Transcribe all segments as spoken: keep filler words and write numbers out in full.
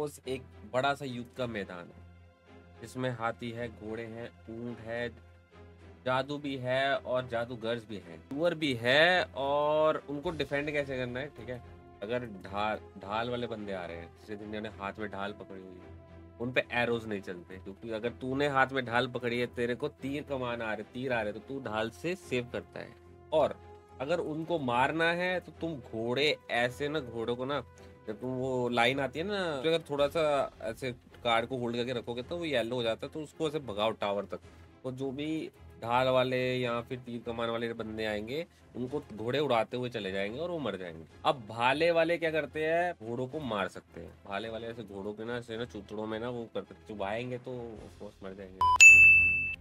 Suppose एक बड़ा सा युद्ध का मैदान है जिसमें हाथी है, घोड़े हैं, ऊंट है, जादू भी है और जादूगर्स भी हैं, टूर भी है। और उनको डिफेंड कैसे करना है, ठीक है। अगर ढाल ढाल वाले बंदे आ रहे हैं, जैसे जिन्होंने हाथ में ढाल पकड़ी हुई है, उन पे एरोज नहीं चलते, क्योंकि अगर तूने हाथ में ढाल पकड़ी है, तेरे को तीर कमान आ रहे तीर आ रहे तो तू ढाल से सेव करता है। और अगर उनको मारना है तो तुम घोड़े ऐसे ना, घोड़ों को ना, जब तुम वो लाइन आती है ना, तो अगर थोड़ा सा ऐसे कार्ड को होल्ड करके रखोगे तो वो येलो हो जाता है, तो उसको ऐसे भगाओ टावर तक। तो जो भी ढाल वाले या फिर तीर कमान वाले बंदे आएंगे, उनको घोड़े उड़ाते हुए चले जाएंगे और वो मर जाएंगे। अब भाले वाले क्या करते हैं, घोड़ों को मार सकते हैं। भाले वाले ऐसे घोड़ों के ना ऐसे ना चूतड़ों में ना वो करते, चुभाएंगे तो ऑफ कोर्स मर जाएंगे।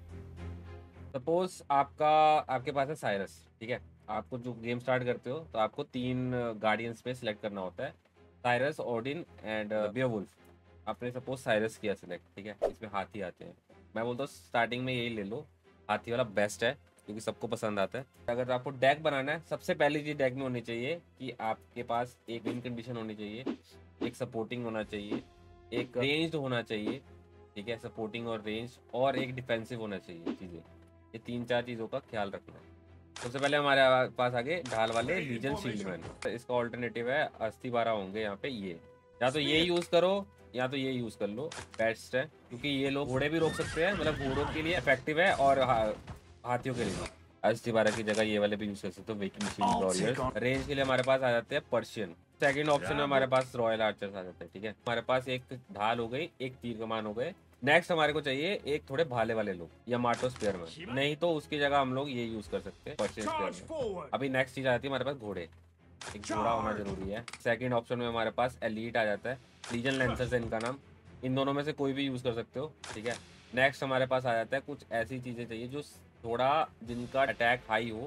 सपोज आपका आपके पास है साइरस, ठीक है। आपको जो गेम स्टार्ट करते हो तो आपको तीन गार्डियंस पे सिलेक्ट करना होता है, साइरस, ओडिन एंड बेवुल्फ। आपने सपोज साइरस किया सिलेक्ट, ठीक है। इसमें हाथी आते हैं। मैं बोलता हूँ स्टार्टिंग में यही ले लो, हाथी वाला बेस्ट है क्योंकि सबको पसंद आता है। अगर आपको डेक बनाना है, सबसे पहली चीज डेक में होनी चाहिए कि आपके पास एक विन कंडीशन होनी चाहिए, एक सपोर्टिंग होना चाहिए, एक रेंज्ड होना चाहिए, ठीक है, सपोर्टिंग और रेंज, और एक डिफेंसिव होना चाहिए चीज़ें। ये तीन चार चीज़ों का ख्याल रखना है। सबसे पहले हमारे पास आगे ढाल वाले लीजन शील्डमैन। इसका ऑल्टरनेटिव है अस्थि बारह होंगे यहाँ पे। ये या तो ये यूज़ करो या तो ये यूज़ कर लो, बेस्ट है, क्योंकि ये लोग घोड़े भी रोक सकते हैं, मतलब घोड़ों के लिए इफेक्टिव है और हा, हाथियों के लिए भी। अस्थि बारह की जगह ये वाले भी यूज़ कर सकते हो, वेकिंग शील्ड वॉरियर्स। रेंज के लिए हमारे पास आ जाते हैं पर्शियन। सेकंड ऑप्शन में हमारे पास रॉयल आर्चर्स आ जाते हैं, ठीक है। हमारे पास एक ढाल हो गई, एक तीर कमान हो गए। नेक्स्ट हमारे को चाहिए एक थोड़े भाले वाले लोग, या माटो स्पेयर में, नहीं तो उसकी जगह हम लोग ये यूज कर सकते हैं, पर्शियन स्पेयर में। अभी नेक्स्ट चीज आती है हमारे पास घोड़े, एक घोड़ा होना जरूरी है। सेकंड ऑप्शन में हमारे पास एलीट आ जाता है, लीजन लेंसर्स है इनका नाम। इन दोनों में से कोई भी यूज कर सकते हो, ठीक है। नेक्स्ट हमारे पास आ जाता है कुछ ऐसी चीजें चाहिए जो थोड़ा जिनका अटैक हाई हो,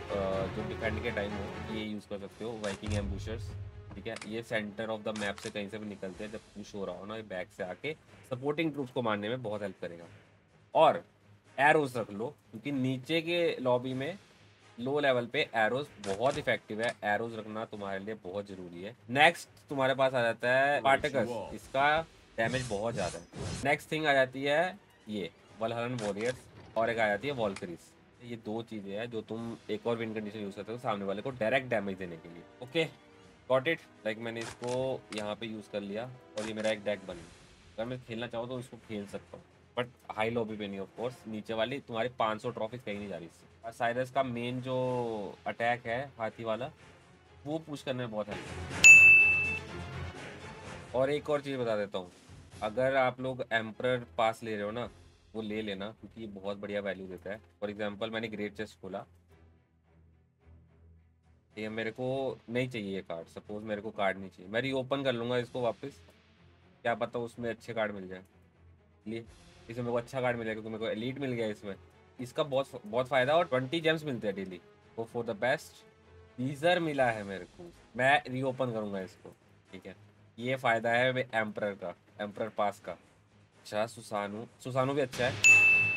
जो डिफेंड के टाइम हो, ये यूज कर सकते हो, वाइकिंग एम्बुशर्स, ठीक है। ये सेंटर ऑफ द मैप से कहीं से भी निकलते हैं, जब पुश हो रहा हो ना, ये बैक से आके सपोर्टिंग ट्रूप्स को मारने में बहुत हेल्प करेगा। और एरोज रख लो, क्योंकि नीचे के लॉबी में लो लेवल पे एरोज बहुत इफेक्टिव है, एरोज रखना तुम्हारे लिए बहुत जरूरी है। नेक्स्ट तुम्हारे पास आ जाता है स्पार्टकस, इसका डैमेज बहुत ज़्यादा है। नेक्स्ट थिंग आ जाती है ये वल्हरन वॉरियर्स, और एक आ जाती है वॉल्करीज। ये दो चीज़ें हैं जो तुम एक और विन कंडीशन यूज़ करते हो सामने वाले को डायरेक्ट डैमेज देने के लिए। Okay, got it. लाइक मैंने इसको यहाँ पे यूज़ कर लिया और ये मेरा एक डेक बन गया। अगर मैं खेलना चाहूँ तो इसको खेल सकता हूँ, बट हाई लॉबी पे नहीं ऑफ कोर्स। नीचे वाली तुम्हारी पाँच सौ ट्रॉफी कहीं नहीं जा रही इससे। और साइरस का मेन जो अटैक है हाथी वाला, वो पुश करने में बहुत हेल्प है। और एक और चीज़ बता देता हूँ, अगर आप लोग एम्परर पास ले रहे हो ना, वो ले लेना, क्योंकि ये बहुत बढ़िया वैल्यू देता है। फॉर एग्जांपल मैंने ग्रेट चेस्ट खोला, ये मेरे को नहीं चाहिए ये कार्ड, सपोज मेरे को कार्ड नहीं चाहिए, मैं रीओपन कर लूँगा इसको वापस, क्या पता उसमें अच्छे कार्ड मिल जाए। लिए इसमें मेरे को अच्छा कार्ड मिलेगा क्योंकि मेरे को एलीट मिल गया इसमें। इसका बहुत बहुत फ़ायदा, और ट्वेंटी जेम्स मिलते हैं डेली। वो फॉर द बेस्ट टीजर मिला है मेरे को, मैं रीओपन करूँगा इसको, ठीक है। ये फ़ायदा है एम्परर का, एम्परर पास का। अच्छा, सुसानू सुसानू भी अच्छा है।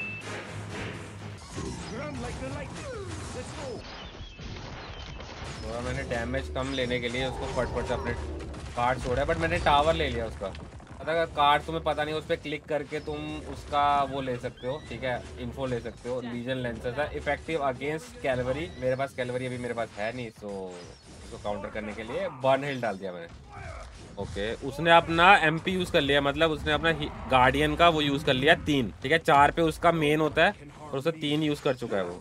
थोड़ा मैंने डैमेज कम लेने के लिए उसको फटफट से अपने कार्ड छोड़ा है, बट मैंने टावर ले लिया उसका। अगर कार्ड तुम्हें पता नहीं, उस पर क्लिक करके तुम उसका वो ले सकते हो, ठीक है, इन्फो ले सकते हो। लीजन लेंसर्स है, इफेक्टिव अगेंस्ट कैलवरी। मेरे पास कैलवरी अभी मेरे पास है नहीं, सो उसको काउंटर करने के लिए बर्न हिल डाल दिया मैंने। ओके, उसने अपना एमपी यूज कर लिया, मतलब उसने अपना गार्डियन का वो यूज कर लिया तीन, ठीक है। चार पे उसका मेन होता है और उसे तीन यूज कर चुका है वो।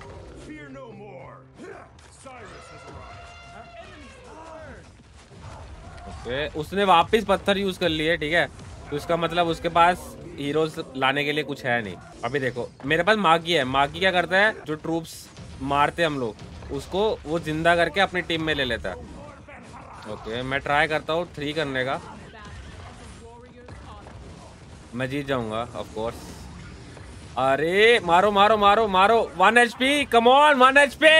ओके, उसने वापस पत्थर यूज कर लिए, ठीक है। तो इसका मतलब उसके पास हीरोज लाने के लिए कुछ है नहीं। अभी देखो मेरे पास मागी है, मागी क्या करता है, जो ट्रूप्स मारते हम लोग उसको वो जिंदा करके अपनी टीम में ले लेता है। ओके, मैं ट्राई करता हूँ थ्री करने का, मैं जीत जाऊंगा ऑफ कोर्स। अरे मारो मारो मारो मारो, one HP, come on, one HP.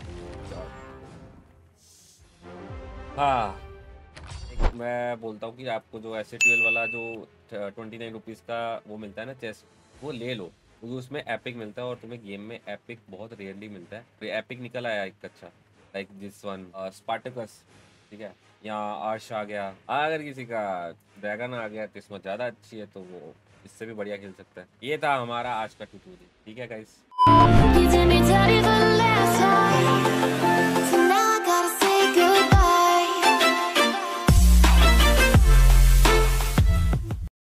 हाँ, मैं बोलता हूँ कि आपको जो एस ट्वेल्व वाला जो ट्वेंटी नाइन रुपीज़ का वो मिलता है ना चेस्ट, वो ले लो, क्योंकि उसमें एपिक मिलता है और तुम्हें गेम में एपिक बहुत रेयरली मिलता है। तो एपिक निकल आया एक अच्छा, लाइक दिस वन स्पार्टकस, ठीक है, यहाँ आर्श आ गया। अगर किसी का ड्रैगन आ गया, किस्मत ज़्यादा अच्छी है तो वो इससे भी बढ़िया खेल सकता है। ये था हमारा आज का ट्यूटोरियल। ठीक है गाइस।